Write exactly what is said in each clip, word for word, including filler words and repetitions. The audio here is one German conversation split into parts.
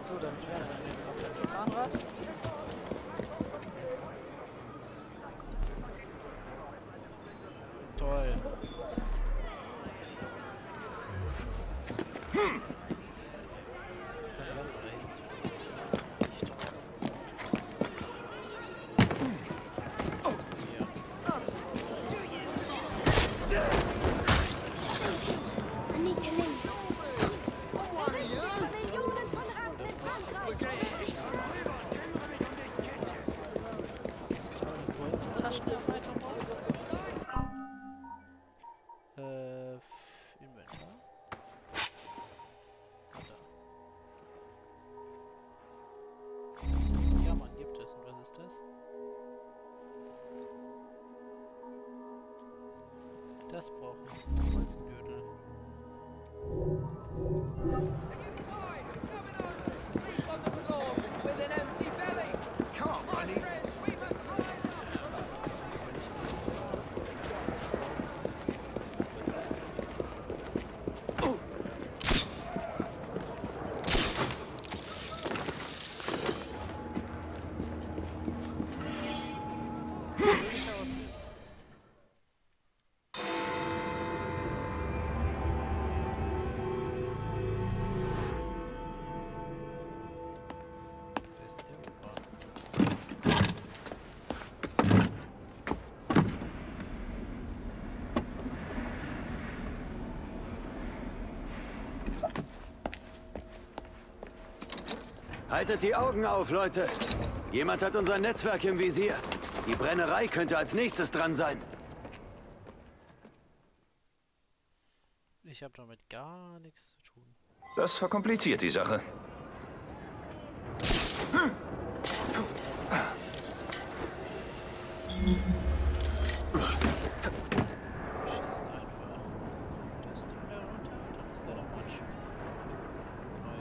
So, damit wären wir jetzt auf dem Zahnrad. Toll. Hm. Dann werden wir dahin zu. Sicht. Oh. Hier. Taschenerweiterung. Äh, Inventar. Ja, man gibt es. Und was ist das? Das brauchen wir. Holzgürtel. Haltet die Augen auf, Leute! Jemand hat unser Netzwerk im Visier. Die Brennerei könnte als nächstes dran sein. Ich habe damit gar nichts zu tun. Das verkompliziert die Sache. Schießen einfach das Ding da runter, dann ist da der Matsch. Neu.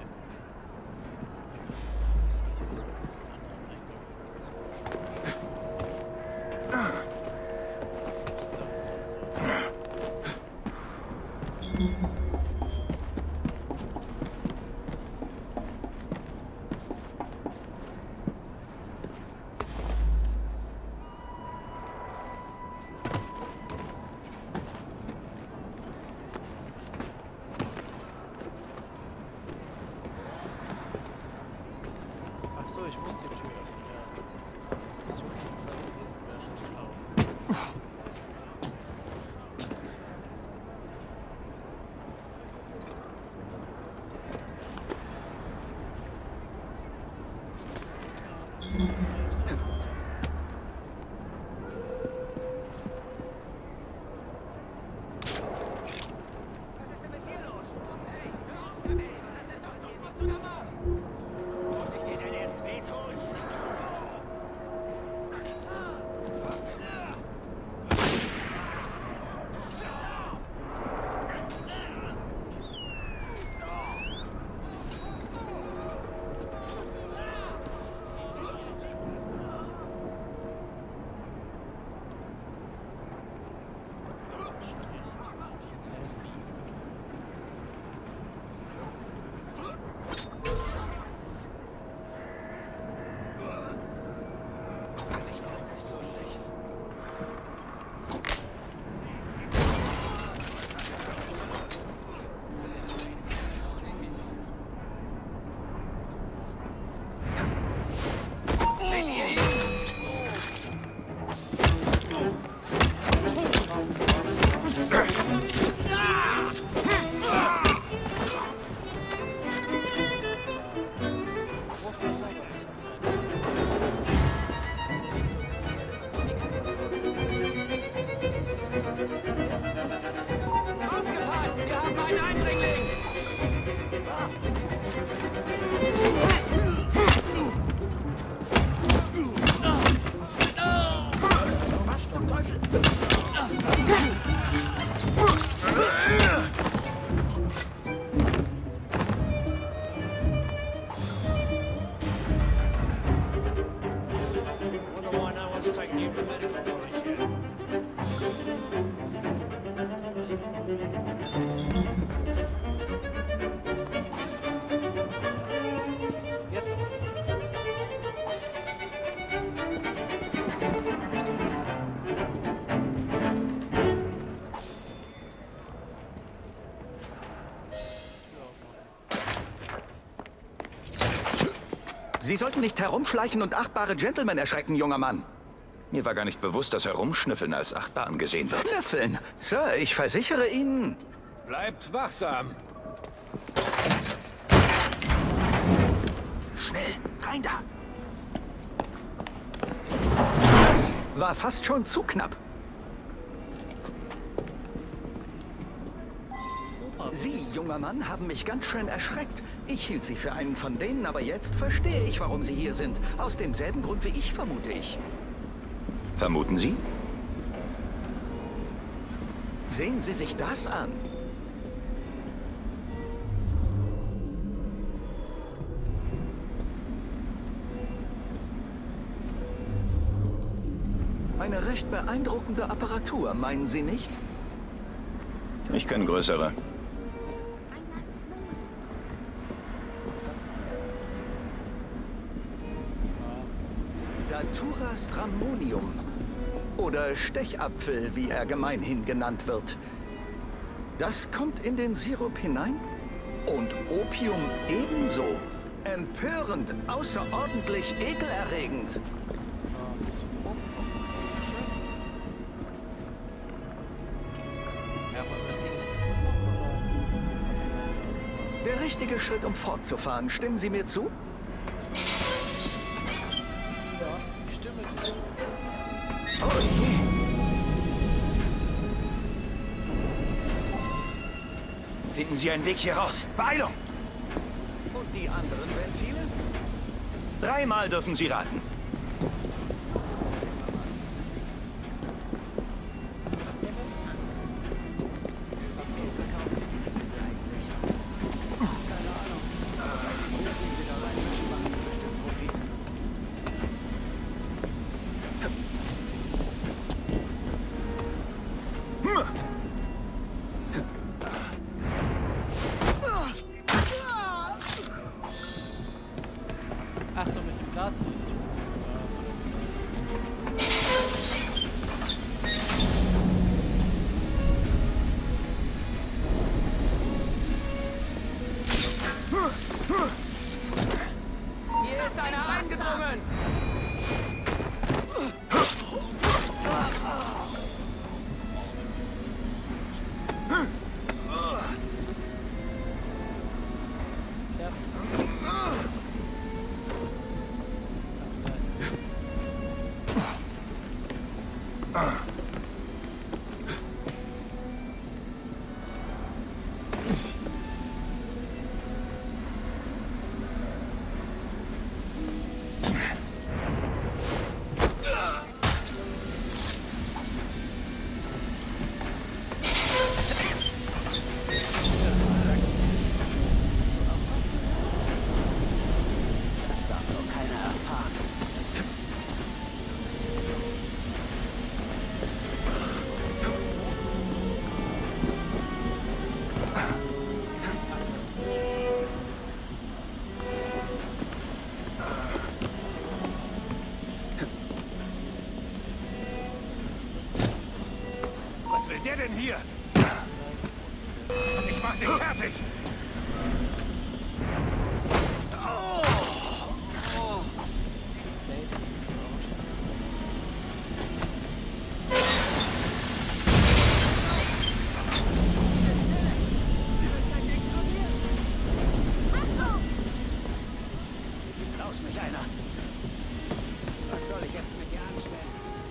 Ach so, ich muss die Tür öffnen, ja. Missionsanzeige lesen wäre schon schlau. Sie sollten nicht herumschleichen und achtbare Gentlemen erschrecken, junger Mann. Mir war gar nicht bewusst, dass Herumschnüffeln als achtbar angesehen wird. Schnüffeln? Sir, ich versichere Ihnen... Bleibt wachsam. Schnell, rein da! Das war fast schon zu knapp. Sie, junger Mann, haben mich ganz schön erschreckt. Ich hielt Sie für einen von denen, aber jetzt verstehe ich, warum Sie hier sind. Aus demselben Grund wie ich, vermute ich. Vermuten Sie? Sehen Sie sich das an. Eine recht beeindruckende Apparatur, meinen Sie nicht? Ich kenne größere. Datura stramonium. Oder Stechapfel, wie er gemeinhin genannt wird. Das kommt in den Sirup hinein? Und Opium ebenso. Empörend, außerordentlich ekelerregend. Der richtige Schritt, um fortzufahren. Stimmen Sie mir zu? Ja, ich stimme dir. Oh je. Finden Sie einen Weg hier raus. Beeilung! Und die anderen Ventile? Dreimal dürfen Sie raten. Ach so, mit dem Glas. Hier ist einer eingedrungen! Was will der denn hier? Ich mach dich fertig! Laus mich einer. Was soll ich jetzt mit dir anstellen?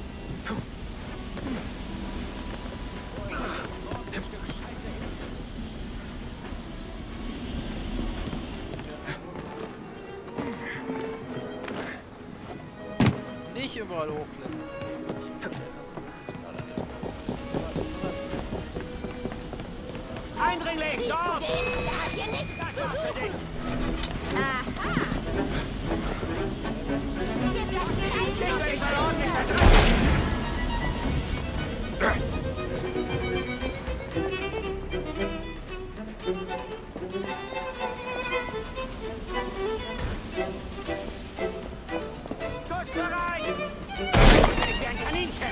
Nicht überall hochklettern. Eindringling! Siehst Dort! du den? Der hat hier nichts Das zu war's für suchen. dich! Aha. Wir bleiben gleich Legt auf euch die mal ordentlich Scheiße. da dran! Schuss bereit! Ich wie ein Kaninchen!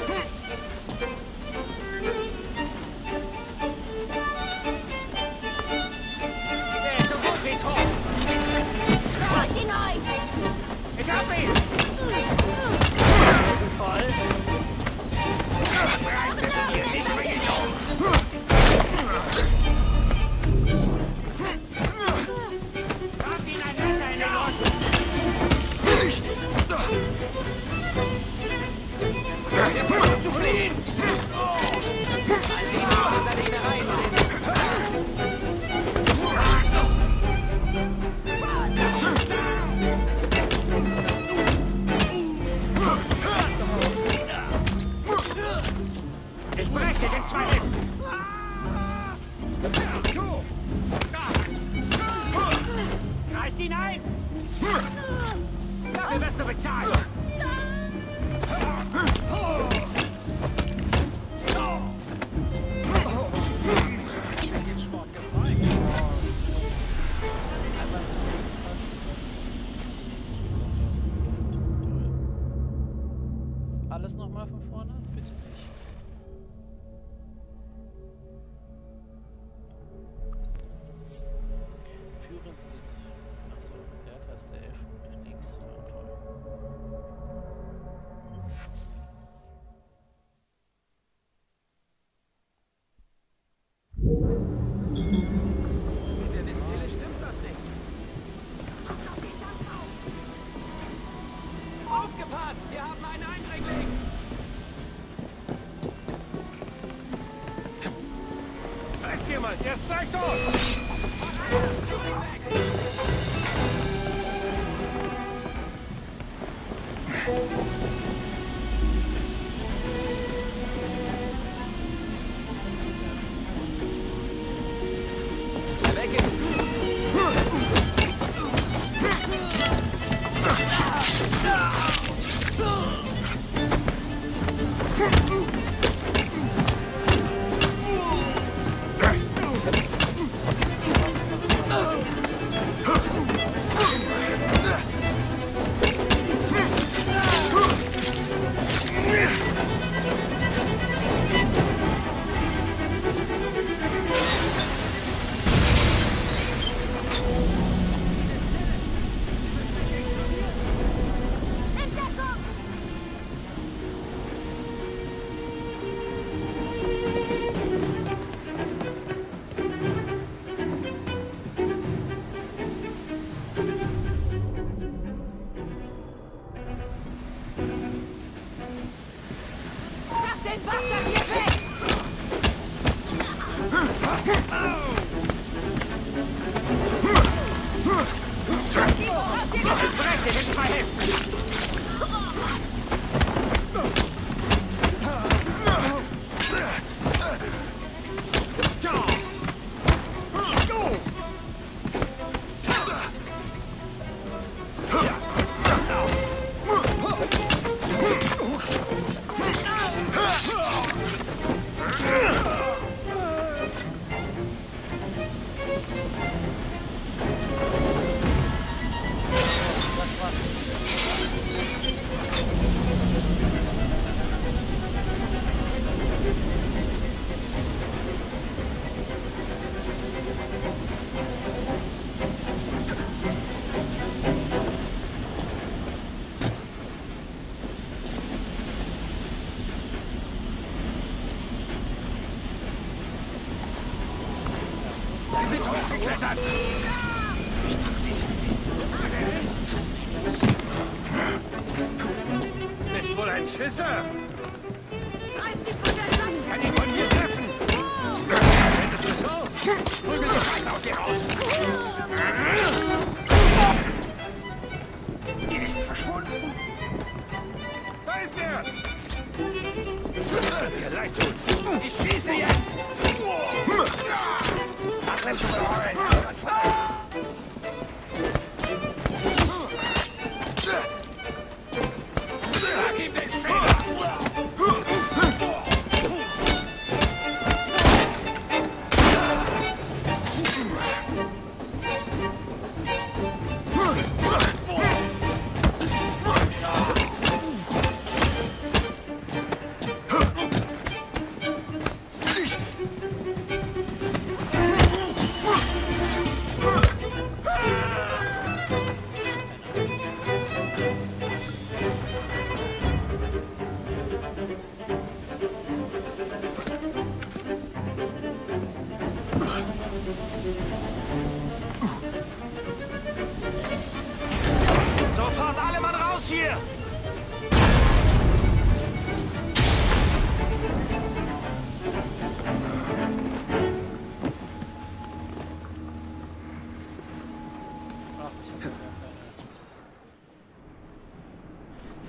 Der ist so gut wie tot! Holt ihn euch! Er versucht zu fliehen! Als sie noch unter den Reihen sind. Ich breche dir in zwei Hälften! Reißt ihn ein! Dafür wirst du bezahlen! Alles nochmal von vorne? Bitte nicht. Führen Sie. Achso, Leertaste F und links. Ja, toll. Mit der Distille stimmt das nicht. Aufgepasst! Wir haben einen Eindringling! Da ist jemand! Der ist gleich tot! Schub ihn weg! Schaff den Bastard hier weg! Ich breche dich in zwei Hälften! Sie sind hochgeklettert! Bist wohl ein Schisser! Ich kann ihn von hier treffen! Hättest du Chance! Prügel die Scheiße aus dir raus! Er ist verschwunden! Da ist er! Das wird dir leid tun! Ich schieße jetzt! Das lässt du bereuen! Schlag ihm den Schädel!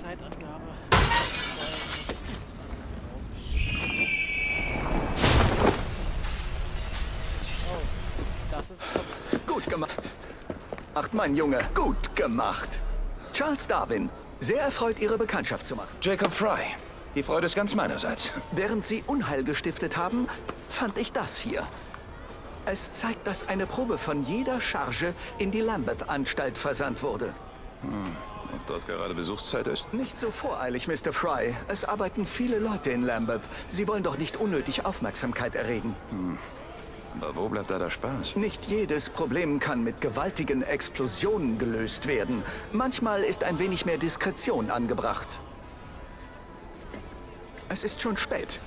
Zeitangabe. Oh, das ist Gut gemacht. Macht, mein Junge. Gut gemacht. Charles Darwin. Sehr erfreut, Ihre Bekanntschaft zu machen. Jacob Fry. Die Freude ist ganz meinerseits. Während Sie Unheil gestiftet haben, fand ich das hier. Es zeigt, dass eine Probe von jeder Charge in die Lambeth-Anstalt versandt wurde. Hm. Ob dort gerade Besuchszeit ist? Nicht so voreilig, Mister Fry. Es arbeiten viele Leute in Lambeth. Sie wollen doch nicht unnötig Aufmerksamkeit erregen. Hm. Aber wo bleibt da der Spaß? Nicht jedes Problem kann mit gewaltigen Explosionen gelöst werden. Manchmal ist ein wenig mehr Diskretion angebracht. Es ist schon spät.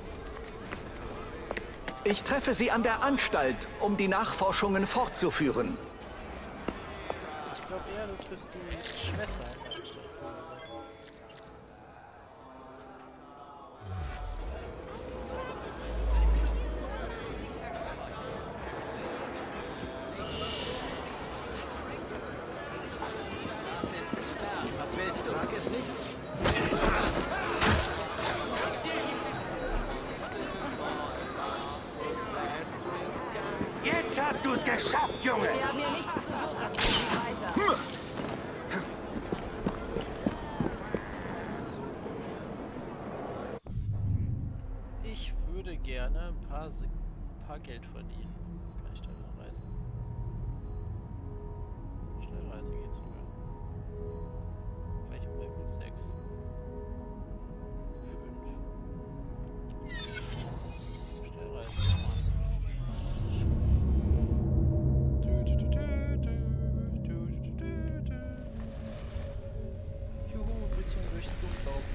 Ich treffe Sie an der Anstalt, um die Nachforschungen fortzuführen. Ich glaube eher, du triffst die Schwester an der Anstalt. Was willst du? Mag es nicht? Jetzt hast du es geschafft, Junge! Wir haben hier nichts zu suchen. Weiter. Ich würde gerne ein paar, Se ein paar Geld verdienen. Kann ich da noch reisen? Schnellreise geht sogar. Welchem Level? sechs. fünf. Schnellreise. Du, du, du, du, du, du, du, du, du. Juhu, ein bisschen durch die Luft laufen.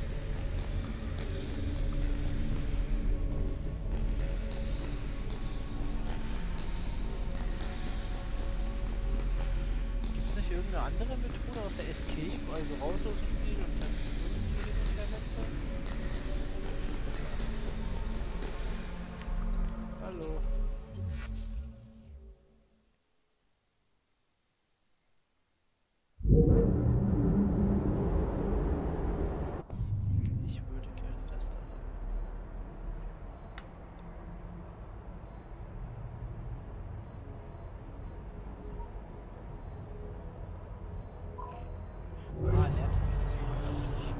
Irgendeine andere Methode außer Escape, also raus aus dem Spiel und dann wieder wechseln? Hallo. Ich würde gerne das da haben. Ah, Leertaste ist wieder ersetzen.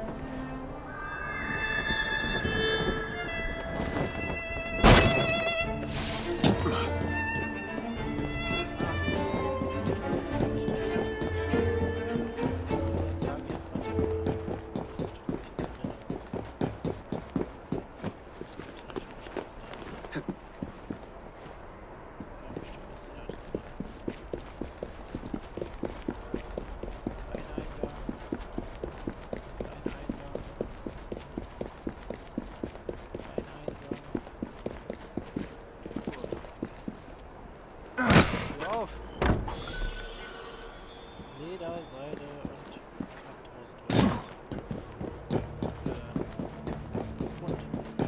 Auf! Leder, Seide und knapp tausend Euro. Äh, Pfund.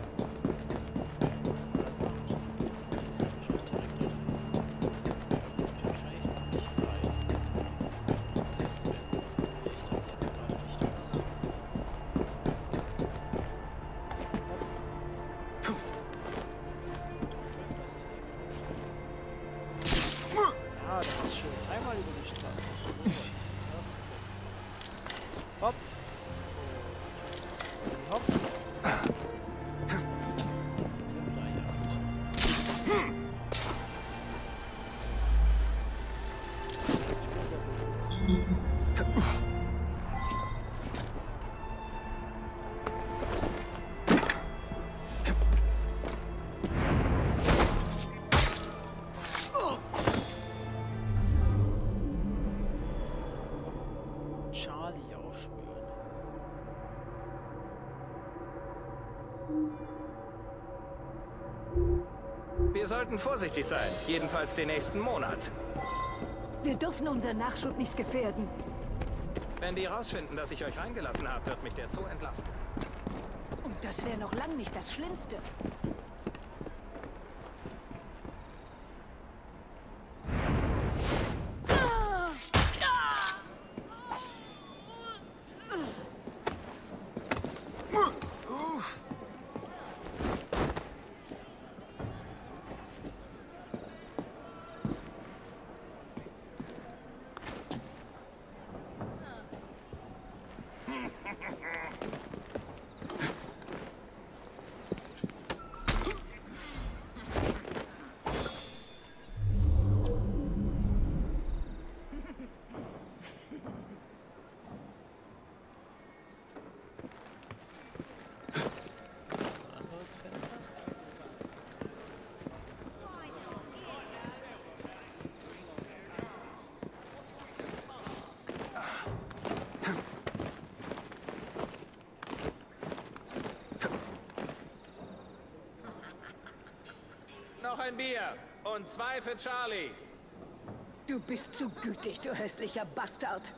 Das ist gut. Das ist wahrscheinlich direkt drin. Da kommt wahrscheinlich noch nicht rein. Selbst wenn ich das jetzt gerade nicht aus. Ah, das ist schön. Einmal über die Straße. Hopp. Hopp. Charlie aufspüren. Wir sollten vorsichtig sein, jedenfalls den nächsten Monat. Wir dürfen unseren Nachschub nicht gefährden. Wenn die rausfinden, dass ich euch reingelassen habe, wird mich der Zoo entlassen. Und das wäre noch lang nicht das Schlimmste. ein Bier und zwei für Charlie. Du bist zu gütig, du hässlicher Bastard.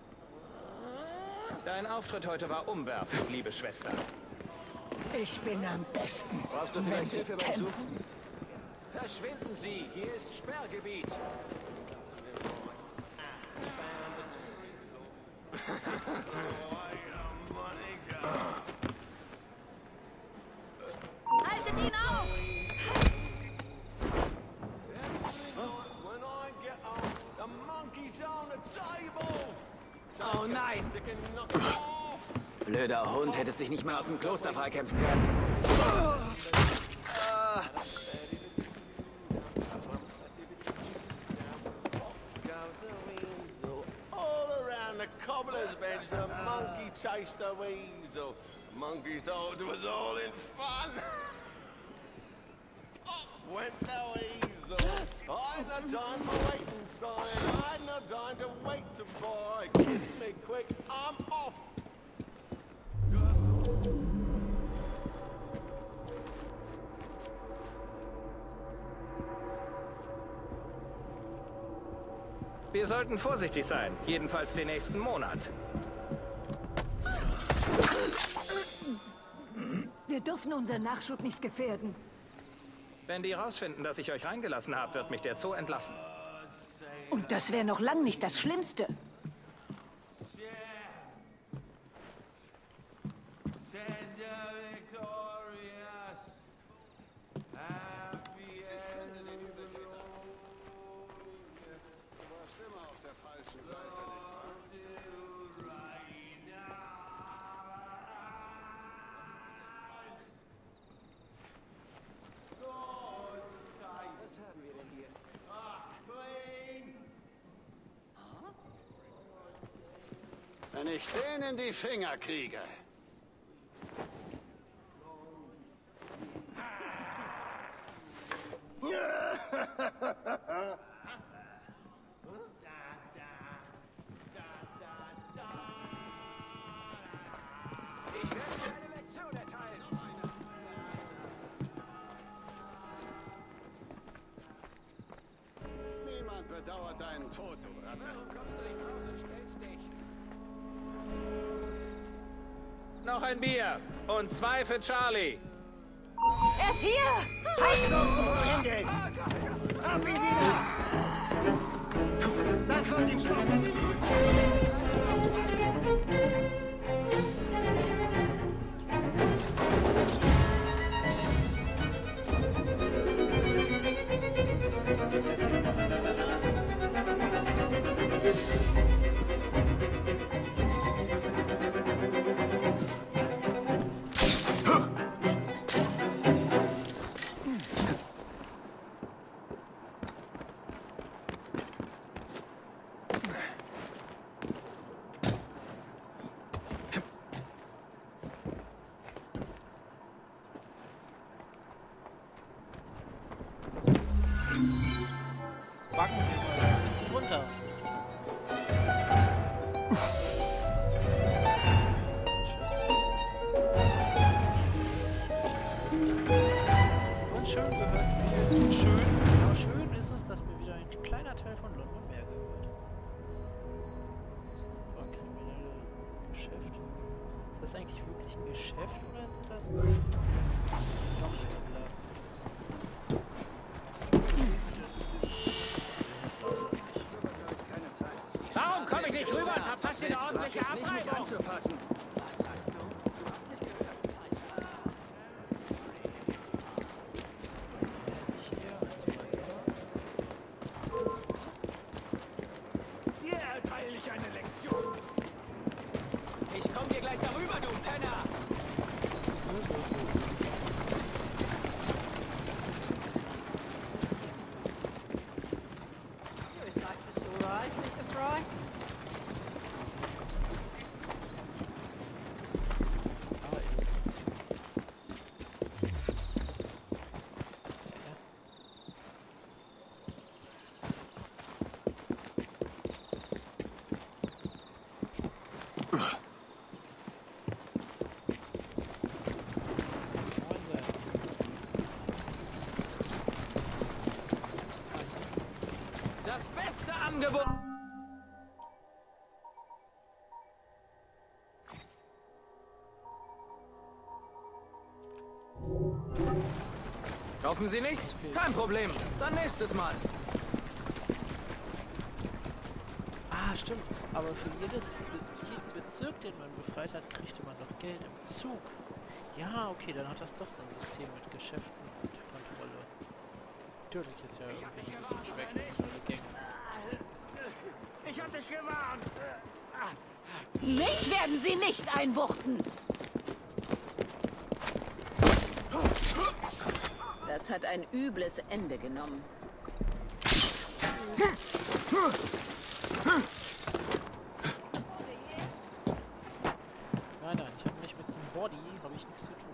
Dein Auftritt heute war umwerfend, liebe Schwester. Ich bin am besten, Brauchst du wenn vielleicht sie Hilfe beim kämpfen. Suchen? Verschwinden Sie! Hier ist Sperrgebiet! Haltet ihn auf! Oh nein! Blöder Hund, hättest dich nicht mal aus dem Kloster freikämpfen können. Cobbler's bench, the monkey chased a weasel. Monkey thought it was all in fun. Off went the weasel. I had no time for waiting, sign. I had no time to wait to buy. Kiss me quick, I'm off. Wir sollten vorsichtig sein, jedenfalls den nächsten Monat. Wir dürfen unseren Nachschub nicht gefährden. Wenn die rausfinden, dass ich euch reingelassen habe, wird mich der Zoo entlassen. Und das wäre noch lang nicht das Schlimmste. Wenn ich den in die Finger kriege. Ich werde dir eine Lektion erteilen. Niemand bedauert deinen Tod, du Ratte. Warum kommst du nicht raus und stellst dich? Noch ein Bier und zwei für Charlie. Er ist hier! Halt los, wo du hingehst! Hab ihn wieder! Das wird ihn stoppen! Backen wir mal ein bisschen runter. Tschüss. Und schön gehört mir. Schön, genau schön ist es, dass mir wieder ein kleiner Teil von London mehr gehört. So, kriminelle Geschäft. Ist das eigentlich wirklich ein Geschäft oder sind das Knochenhändler? Warum komme ich nicht rüber und verpasse eine ordentliche Abreibung? Anzufassen. Was sagst du? Du hast nicht gehört. Hier erteile ich eine Lektion. Ich komm dir gleich darüber, du Penner! Is that just all right, Mister Fry? Kaufen Sie nichts? Kein Problem. Dann nächstes Mal. Ah, stimmt. Aber für jedes, jeden Bezirk, den man befreit hat, kriegte man doch Geld im Zug. Ja, okay, dann hat das doch so ein System mit Geschäften und Kontrolle. Natürlich ist ja irgendwie ein bisschen schwächer von alle Gänge. Ich hab dich gewarnt. Mich werden Sie nicht einbuchten! Das hat ein übles Ende genommen. Nein, nein, ich habe nicht mit dem Body, habe ich nichts zu tun.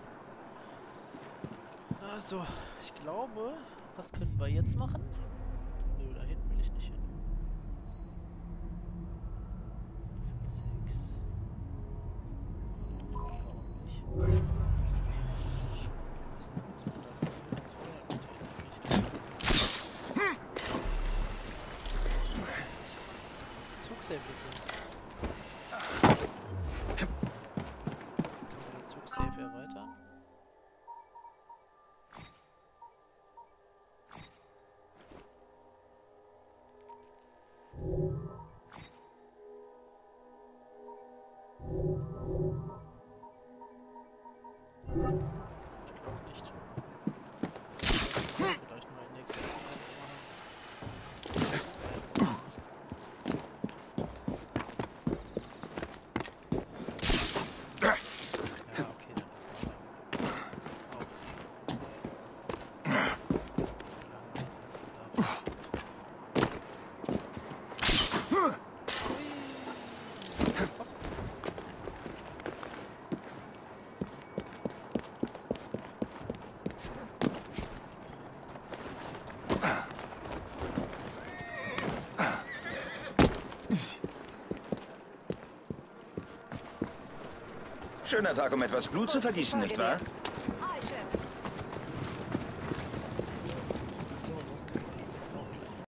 Also, ich glaube, was können wir jetzt machen? Nö, da hinten will ich nicht hin. sechs. Warum nicht? Zugsafe ist so. Können wir den Zugsafe erweitern? Ich glaube nicht. Vielleicht mal in nächster Zeit machen. Ja, okay, dann Schöner Tag, um etwas Blut zu vergießen, nicht wahr?